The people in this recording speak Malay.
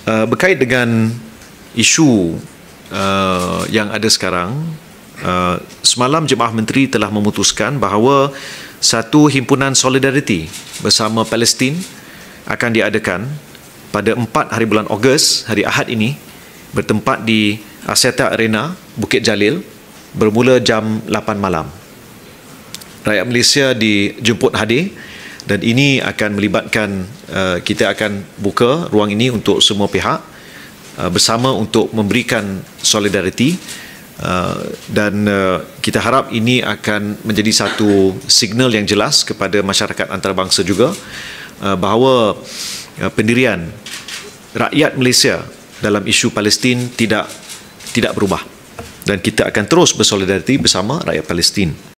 Berkait dengan isu yang ada sekarang, semalam Jemaah Menteri telah memutuskan bahawa satu himpunan solidariti bersama Palestin akan diadakan pada 4 hari bulan Ogos, hari Ahad ini, bertempat di Axiata Arena, Bukit Jalil, bermula jam 8 malam. Rakyat Malaysia dijemput hadir dan ini akan melibatkan, kita akan buka ruang ini untuk semua pihak bersama untuk memberikan solidariti, dan kita harap ini akan menjadi satu signal yang jelas kepada masyarakat antarabangsa juga bahawa pendirian rakyat Malaysia dalam isu Palestin tidak berubah, dan kita akan terus bersolidariti bersama rakyat Palestin.